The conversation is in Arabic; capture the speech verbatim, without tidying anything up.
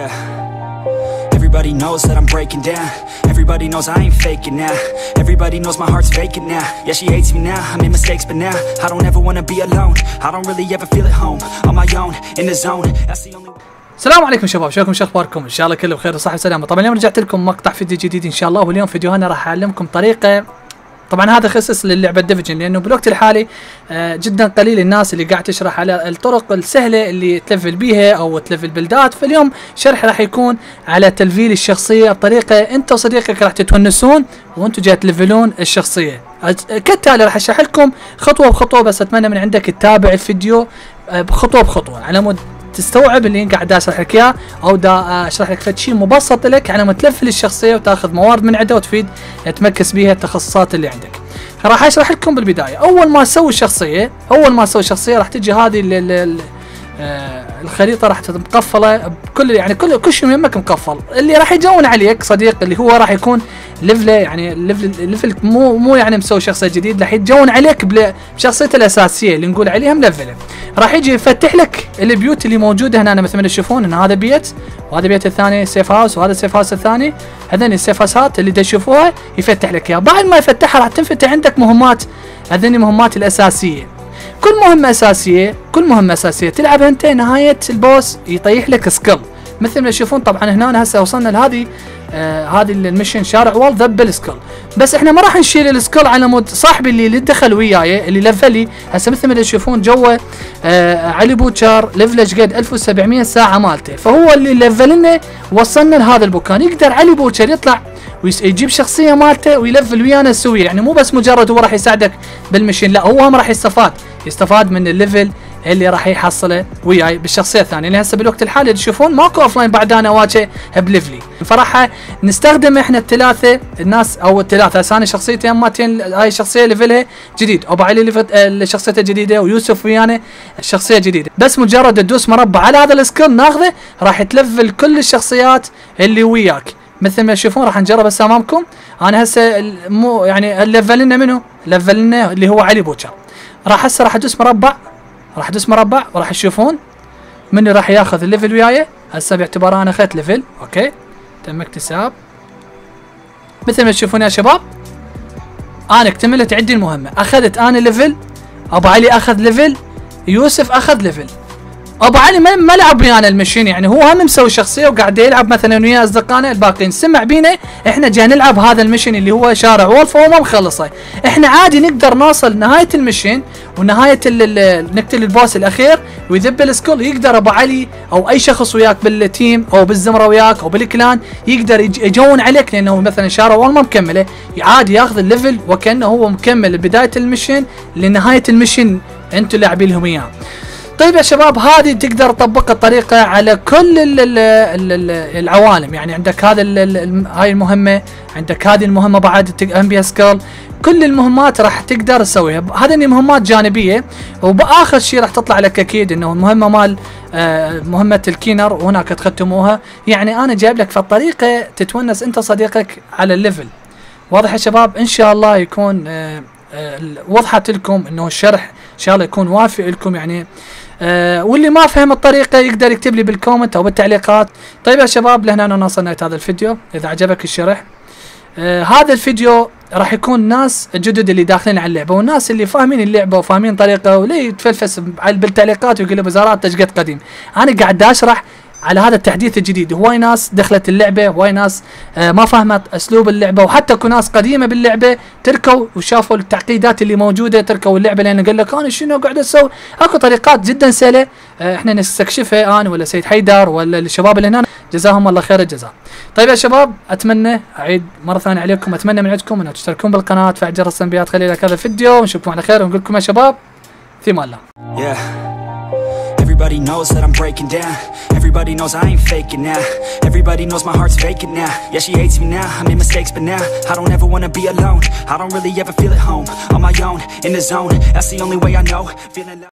Yeah. Everybody knows that I'm breaking down. Everybody knows I ain't faking now. Everybody knows my heart's vacant now. Yeah, she hates me now, I made mistakes but now I don't ever wanna be alone. I don't really ever feel at home. On my own, in the zone. That's the only. السلام عليكم شباب، شلونكم؟ شو اخباركم؟ ان شاء الله كله بخير وصحة وسلامة. طبعا اليوم رجعت لكم مقطع فيديو جديد ان شاء الله، واليوم فيديوهنا راح اعلمكم طريقة. طبعا هذا خصص للعبة ديفيجن، لانه بالوقت الحالي آه جدا قليل الناس اللي قاعد تشرح على الطرق السهلة اللي تلفل بيها او تلفل بلدات. فاليوم شرح راح يكون على تلفيل الشخصية بطريقة انت وصديقك راح تتونسون وانتم جاي تلفلون الشخصية. كالتالي راح اشرح لكم خطوة بخطوة، بس اتمنى من عندك تتابع الفيديو بخطوة بخطوة على مود تستوعب اللي قاعد اشرح لك اياه، او دا اشرح لك فد شيء مبسط لك على ما تلفل الشخصيه وتاخذ موارد من عندها وتفيد تمكس بيها التخصصات اللي عندك. راح اشرح لكم بالبدايه. اول ما تسوي الشخصيه اول ما تسوي الشخصيه راح تجي هذه الخريطه راح تكون مقفله بكل يعني كل كل شيء يمك مقفل. اللي راح يجون عليك صديق اللي هو راح يكون ليفله يعني ليفل ليفل مو مو يعني مسوي شخصيه جديد، راح يتجون عليك بشخصيته الاساسيه اللي نقول عليها ملفله. راح يجي يفتح لك البيوت اللي موجوده هنا مثل ما تشوفون ان هذا بيت وهذا بيت الثاني سيف هاوس وهذا السيف هاوس الثاني. هذين السيف هاوسات اللي تشوفوها يفتح لك اياها. بعد ما يفتحها راح تنفتح عندك مهمات، هذين المهمات الاساسيه. كل مهمه اساسيه كل مهمه اساسيه تلعبها انت نهايه البوس يطيح لك سكيل مثل ما تشوفون. طبعا هنا هسه وصلنا لهذه آه هذه المشن شارع وول ذب السكيل، بس احنا ما راح نشيل السكيل على مود صاحبي اللي, اللي دخل وياي اللي لفلي. هسه مثل ما تشوفون جوه آه علي بوتشر ليفلج قد ألف وسبعمية ساعه مالته، فهو اللي لفل لنا وصلنا لهذا المكان. يقدر علي بوتشر يطلع ويجيب شخصيه مالته ويلفل ويانا سويه، يعني مو بس مجرد هو راح يساعدك بالمشن، لا هو هم راح يستفاد يستفاد من الليفل اللي راح يحصله وياي بالشخصيه الثانيه. اللي هسه بالوقت الحالي تشوفون ماكو اوف لاين بعد انا واجه بليفلي، فراح نستخدم احنا الثلاثه الناس او الثلاثه. هسه انا شخصيتي امتين هاي الشخصيه ليفلها جديد، ابو علي ليفل شخصيته جديده، ويوسف ويانا الشخصيه جديده. بس مجرد تدوس مربع على هذا السكيل ناخذه راح تلفل كل الشخصيات اللي وياك مثل ما تشوفون. راح نجرب هسه امامكم. انا هسه مو يعني لفلنا منه لفلنا اللي هو علي بوتشر. راح هسه راح ادوس مربع راح ادوس مربع وراح تشوفون من راح ياخذ الليفل وياي. هسه باعتبار انا اخذت ليفل اوكي تم اكتساب مثل ما تشوفون يا شباب. انا اكتملت عندي المهمه، اخذت انا ليفل، ابو علي اخذ ليفل، يوسف اخذ ليفل. ابو علي ما ما لعب ويانا المشين، يعني هو هم مسوي شخصيه وقاعد يلعب مثلا ويا اصدقائنا الباقيين. سمع بينا احنا جاي نلعب هذا المشين اللي هو شارع وولف فهو ما مخلصه. احنا عادي نقدر نوصل نهايه المشين ونهايه نقتل البوس الاخير ويذب السكول. يقدر ابو علي او اي شخص وياك بالتيم او بالزمره وياك او بالكلان يقدر يجون عليك، لانه مثلا شارع وول ما مكمله عادي ياخذ الليفل وكانه هو مكمل بدايه المشين لنهايه المشين انتم لاعبين لهم اياه. طيب يا شباب، هذه تقدر تطبق الطريقة على كل ال ال ال العوالم. يعني عندك هذا هاي المهمة، عندك هذه المهمة بعد ام بي سكيل، كل المهمات راح تقدر تسويها. هذه مهمات جانبية، وبآخر شيء راح تطلع لك اكيد انه المهمة مال آه مهمة الكينر وهناك تختموها. يعني انا جايب لك في الطريقة تتونس انت صديقك على الليفل. واضح يا شباب؟ ان شاء الله يكون آه آه وضحت لكم انه الشرح ان شاء الله يكون وافي لكم يعني. آه واللي ما فهم الطريقة يقدر يكتب لي بالكومنت او بالتعليقات. طيب يا شباب، لهنا انا وصلنا لنهاية هذا الفيديو. اذا عجبك الشرح آه هذا الفيديو راح يكون ناس الجدد اللي داخلين على اللعبة والناس اللي فاهمين اللعبة وفاهمين طريقة، وليه يتفلفس بالتعليقات ويقول لي بزارات تشقد قديم. انا قاعد اشرح على هذا التحديث الجديد. هواي ناس دخلت اللعبه، هواي ناس آه ما فهمت اسلوب اللعبه، وحتى اكو ناس قديمه باللعبه تركوا وشافوا التعقيدات اللي موجوده تركوا اللعبه لان قال لك انا شنو قاعد اسوي. اكو طريقات جدا سهله آه احنا نستكشفها انا ولا سيد حيدر ولا الشباب اللي هنا، جزاهم الله خير الجزاء. طيب يا شباب، اتمنى اعيد مره ثانيه عليكم، اتمنى من عندكم انه تشتركون بالقناه وتفعلوا جرس التنبيهات. خلي لك هذا الفيديو ونشوفكم على خير ونقول لكم يا شباب في امان الله. Yeah. Everybody knows that I'm breaking down. Everybody knows I ain't faking now. Everybody knows my heart's vacant now. Yeah, she hates me now, I made mistakes but now I don't ever wanna be alone. I don't really ever feel at home. On my own, in the zone, that's the only way I know. Feeling